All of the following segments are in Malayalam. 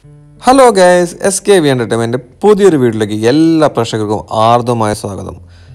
ഹലോ ഗൈസ്, SKV എൻ്റർടൈൻമെൻറ്റ് പുതിയൊരു വീട്ടിലേക്ക് എല്ലാ പ്രേക്ഷകർക്കും ആർദ്രമായ സ്വാഗതം.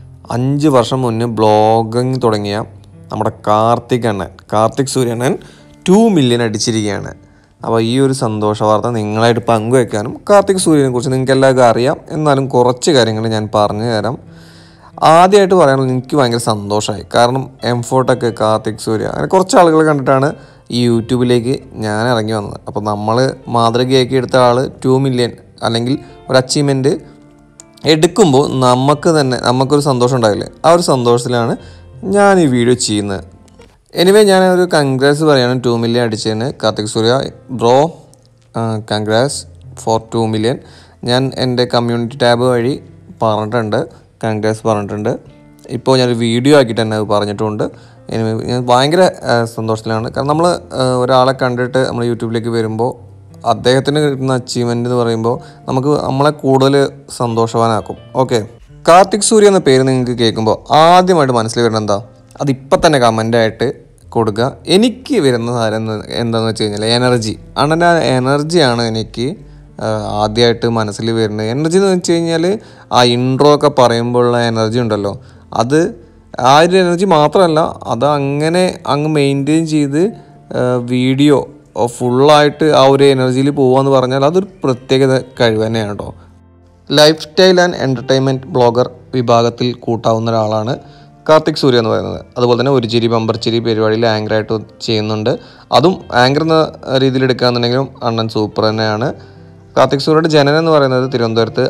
5 വർഷം മുന്നേ ബ്ലോഗിങ് തുടങ്ങിയ നമ്മുടെ കാർത്തിക് സൂര്യണ്ണൻ 2 മില്യൺ അടിച്ചിരിക്കുകയാണ്. അപ്പോൾ ഈ ഒരു സന്തോഷ വാർത്ത നിങ്ങളായിട്ട് പങ്കുവെക്കാനും കാർത്തിക് സൂര്യനെ കുറിച്ച് നിങ്ങൾക്ക് എല്ലാവർക്കും അറിയാം, എന്നാലും കുറച്ച് കാര്യങ്ങൾ ഞാൻ പറഞ്ഞു തരാം. ആദ്യമായിട്ട് പറയാനുള്ളത്, എനിക്ക് ഭയങ്കര സന്തോഷമായി. കാരണം എംഫോട്ടൊക്കെ കാർത്തിക് സൂര്യ അങ്ങനെ കുറച്ച് ആളുകൾ കണ്ടിട്ടാണ് ഈ യൂട്യൂബിലേക്ക് ഞാൻ ഇറങ്ങി വന്നത്. അപ്പോൾ നമ്മൾ മാതൃകയാക്കി എടുത്ത ആൾ 2 മില്യൺ അല്ലെങ്കിൽ ഒരു അച്ചീവ്മെൻറ്റ് എടുക്കുമ്പോൾ നമുക്കൊരു സന്തോഷം ഉണ്ടാവില്ലേ, ആ ഒരു സന്തോഷത്തിലാണ് ഞാൻ ഈ വീഡിയോ ചെയ്യുന്നത്. എനിവേ, ഞാനൊരു കൺഗ്രാറ്റ്സ് പറയാണ് 2 മില്യൺ അടിച്ചതിന്. Karthik Surya bro, congrats for 2 million. ഞാൻ എൻ്റെ കമ്മ്യൂണിറ്റി ടാബ് വഴി കൺഗ്രാറ്റ്സ് പറഞ്ഞിട്ടുണ്ട്. ഇപ്പോൾ ഞാനൊരു വീഡിയോ ആക്കിയിട്ട് തന്നെ അത് പറഞ്ഞിട്ടുണ്ട്. ഞാൻ ഭയങ്കര സന്തോഷത്തിലാണ്. കാരണം നമ്മൾ ഒരാളെ കണ്ടിട്ട് നമ്മൾ യൂട്യൂബിലേക്ക് വരുമ്പോൾ അദ്ദേഹത്തിന് കിട്ടുന്ന അച്ചീവ്മെൻ്റ് എന്ന് പറയുമ്പോൾ നമ്മളെ കൂടുതൽ സന്തോഷവാനാക്കും. ഓക്കെ, കാർത്തിക് സൂര്യ എന്ന പേര് നിങ്ങൾക്ക് കേൾക്കുമ്പോൾ ആദ്യമായിട്ട് മനസ്സിൽ വരുന്നത് എന്താ? അതിപ്പം തന്നെ കമൻ്റായിട്ട് കൊടുക്കുക. എനിക്ക് വരുന്ന കാര്യം എന്താണെന്ന് വെച്ച് കഴിഞ്ഞാൽ എനർജി. അണ്ണൻ്റെ എനർജിയാണ് എനിക്ക് ആദ്യമായിട്ട് മനസ്സിൽ വരുന്നത്. എനർജി എന്ന് വെച്ച് കഴിഞ്ഞാൽ ആ ഇൻട്രോ ഒക്കെ പറയുമ്പോഴുള്ള എനർജി ഉണ്ടല്ലോ, അത് ആ ഒരു എനർജി മാത്രമല്ല, അത് അങ്ങ് മെയിൻറ്റെയിൻ ചെയ്ത് വീഡിയോ ഫുള്ളായിട്ട് ആ ഒരു എനർജിയിൽ പോകുകയെന്ന് പറഞ്ഞാൽ അതൊരു പ്രത്യേകത കഴിവ് തന്നെയാണ് കേട്ടോ. Lifestyle and entertainment blogger വിഭാഗത്തിൽ കൂട്ടാവുന്ന ഒരാളാണ് കാർത്തിക് സൂര്യ എന്ന് പറയുന്നത്. അതുപോലെ തന്നെ ഒരു ചിരി ബമ്പർ ചിരി പരിപാടിയിൽ ആങ്കറായിട്ട് ചെയ്യുന്നുണ്ട്. അതും ആങ്കർ എന്ന രീതിയിൽ എടുക്കുകയാണെന്നുണ്ടെങ്കിലും അണ്ണൻ സൂപ്പർ തന്നെയാണ്. കാർത്തിക് സൂര്യയുടെ ജനനം എന്ന് പറയുന്നത് തിരുവനന്തപുരത്ത്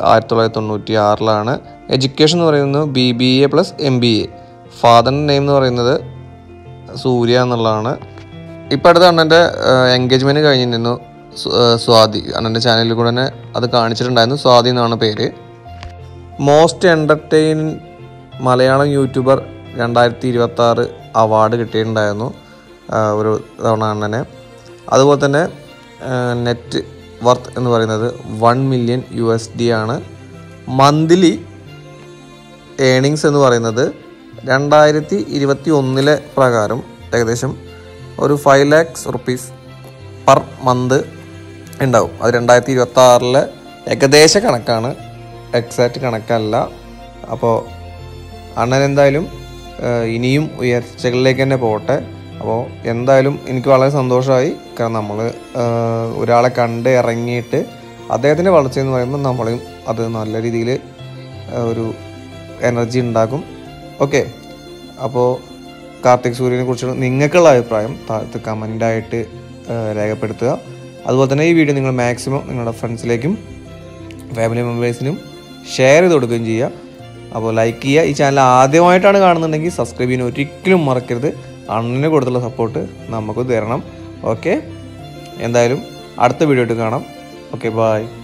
1996 എഡ്യൂക്കേഷൻ എന്ന് പറയുന്നത് BBA + MBA. ഫാദറിൻ്റെ നെയിം എന്ന് പറയുന്നത് സൂര്യ എന്നുള്ളതാണ്. ഇപ്പോൾ അടുത്ത അണ്ണൻ്റെ എൻഗേജ്മെൻറ്റ് കഴിഞ്ഞിരുന്നു. സ്വാതി അണ്ണൻ്റെ ചാനലിൽ കൂടെ തന്നെ അത് കാണിച്ചിട്ടുണ്ടായിരുന്നു. സ്വാതി എന്നാണ് പേര്. Most entertain Malayalam YouTuber 2026 award കിട്ടിയിട്ടുണ്ടായിരുന്നു ഒരു തവണ അണ്ണനെ. അതുപോലെ തന്നെ നെറ്റ് വർത്ത് എന്ന് പറയുന്നത് $1 മില്യൺ ആണ്. മന്ത്ലി ഏണിങ്സ് എന്ന് പറയുന്നത് 2021 പ്രകാരം ഏകദേശം ഒരു 5 lakhs rupees പെർ മന്ത് ഉണ്ടാവും. അത് 2026 ഏകദേശ കണക്കാണ്, എക്സാക്റ്റ് കണക്കല്ല. അപ്പോൾ അണ്ണൻ എന്തായാലും ഇനിയും ഉയർച്ചകളിലേക്ക് തന്നെ പോകട്ടെ. അപ്പോൾ എന്തായാലും എനിക്ക് വളരെ സന്തോഷമായി. കാരണം നമ്മൾ ഒരാളെ കണ്ട് ഇറങ്ങിയിട്ട് അദ്ദേഹത്തിൻ്റെ വളർച്ചയെന്ന് പറയുമ്പോൾ നമ്മളും അത് നല്ല രീതിയിൽ ഒരു എനർജി ഉണ്ടാക്കും. ഓക്കെ, അപ്പോൾ കാർത്തിക് സൂര്യനെ കുറിച്ച് നിങ്ങൾക്കുള്ള അഭിപ്രായം താഴത്ത് കമൻ്റായിട്ട് രേഖപ്പെടുത്തുക. അതുപോലെ തന്നെ ഈ വീഡിയോ നിങ്ങൾ മാക്സിമം നിങ്ങളുടെ ഫ്രണ്ട്സിലേക്കും ഫാമിലി മെമ്പേഴ്സിനും ഷെയർ ചെയ്ത് കൊടുക്കുകയും ചെയ്യുക. അപ്പോൾ ലൈക്ക് ചെയ്യുക. ഈ ചാനൽ ആദ്യമായിട്ടാണ് കാണുന്നുണ്ടെങ്കിൽ സബ്സ്ക്രൈബ് ചെയ്യാൻ ഒരിക്കലും മറക്കരുത്. അണ്ണന് കൊടുത്തുള്ള സപ്പോർട്ട് നമുക്ക് തരണം. ഓക്കെ, എന്തായാലും അടുത്ത വീഡിയോ ആയിട്ട് കാണാം. Okay, by.